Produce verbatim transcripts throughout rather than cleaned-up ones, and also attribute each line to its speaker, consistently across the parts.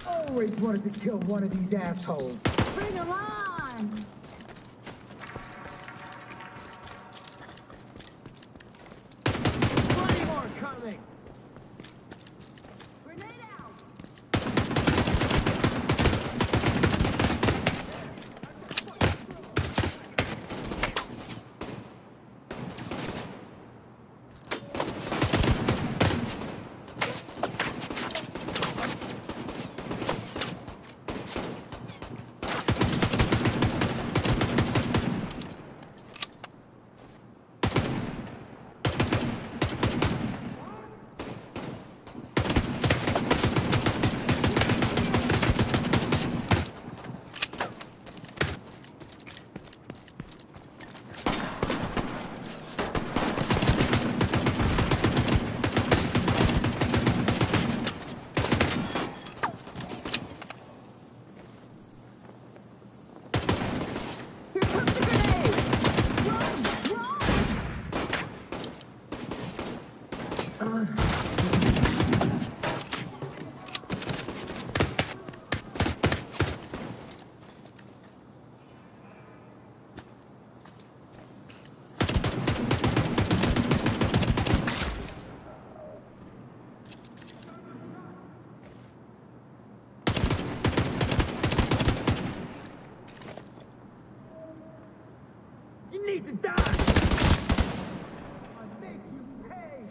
Speaker 1: Always wanted to kill one of these assholes.
Speaker 2: Bring him on!
Speaker 1: Plenty more coming!
Speaker 2: Grenade out!
Speaker 1: You need to die! I make you pay!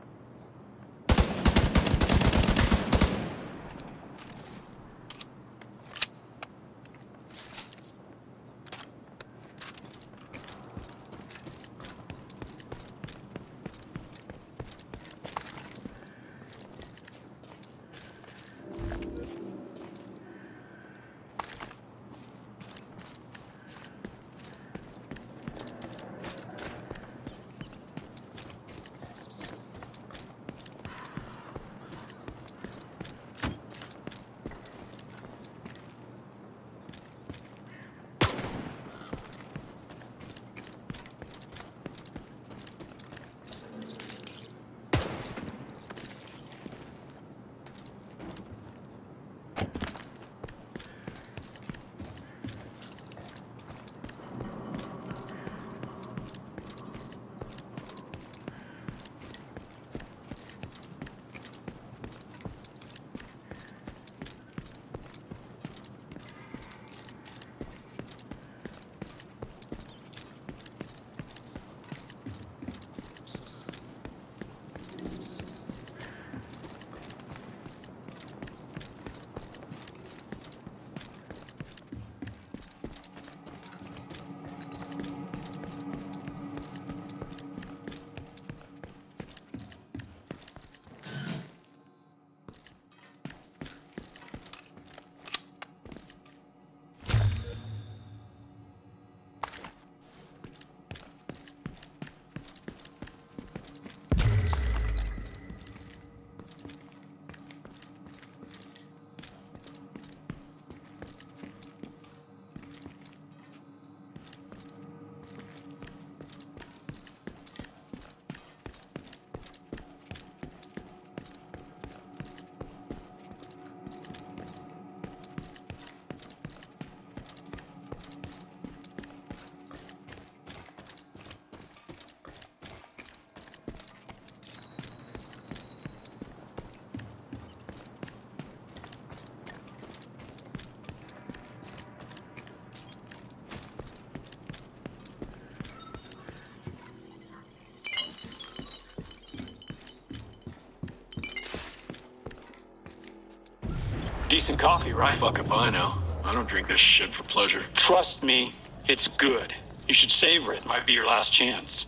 Speaker 3: Decent coffee, right?
Speaker 4: Fuck if I know. I don't drink this shit for pleasure.
Speaker 3: Trust me, it's good. You should savor it. Might be your last chance.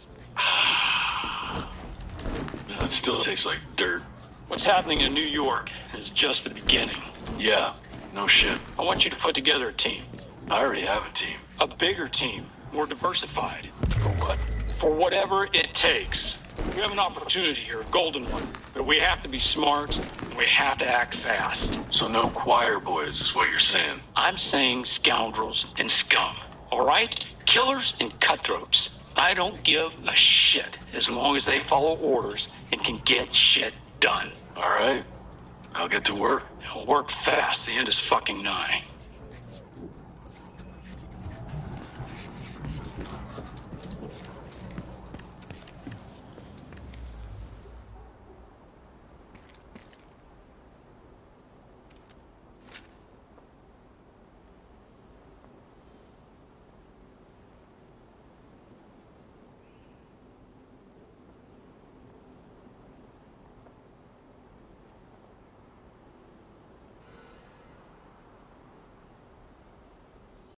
Speaker 4: Man, it still tastes like dirt.
Speaker 3: What's happening in New York is just the beginning.
Speaker 4: Yeah, no shit.
Speaker 3: I want you to put together a team.
Speaker 4: I already have a team.
Speaker 3: A bigger team. More diversified.
Speaker 4: For what?
Speaker 3: For whatever it takes. We have an opportunity here, a golden one. But we have to be smart, and we have to act fast.
Speaker 4: So no choir boys is what you're saying?
Speaker 3: I'm saying scoundrels and scum. All right? Killers and cutthroats. I don't give a shit as long as they follow orders and can get shit done.
Speaker 4: All right. I'll get to work.
Speaker 3: Work fast. The end is fucking nigh.